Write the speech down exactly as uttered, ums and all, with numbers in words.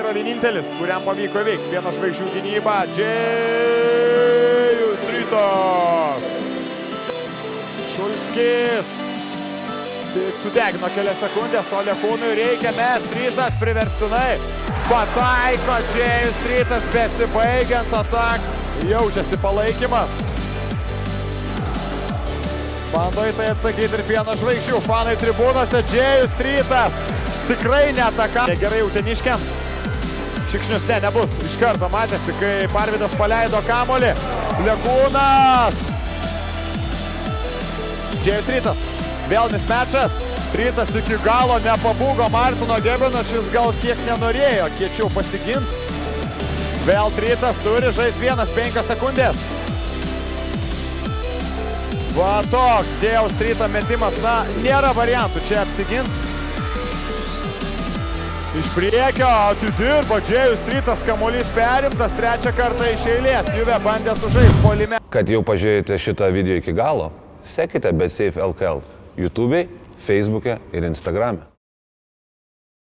yra vienintelis, kuriam pavyko veikti. Pieno žvaigždžių gynyba. Džėjus Trytas. Šulskis. Tik sudegino kelias sekundės, o Lekūnui reikia mes. Trytas priverstinai. Pataiko Džėjus Trytas, besibaigiant atak. Jaučiasi palaikymas. Bando į tai atsakyti ir Pieno žvaigždžių. Fanai tribūnose. Džėjus Trytas. Tikrai netaka. Gerai uteniškiams. Šikšnius ne, nebus. Iš karto matėsi, kai Parvydas paleido kamuolį. Lekūnas. Džėjus Trytas. Vėl mismečas. Trytas iki galo nepabūgo Martino Gebino. Šis gal kiek nenorėjo kiečiau pasiginti. Vėl Trytas turi žais vienas penkios sekundės. Va toks Džėjaus Tryto metimas. Na, nėra variantų čia apsiginti. Iš priekio atidirba Džėjus Trytas, kamuolys perimtas trečią kartą iš eilės. Juve bandė sužaisti puolime. Kad jau pažiūrėjote šitą video iki galo, sekite BetSafe L K L YouTube'e, Facebook'e ir Instagram'e.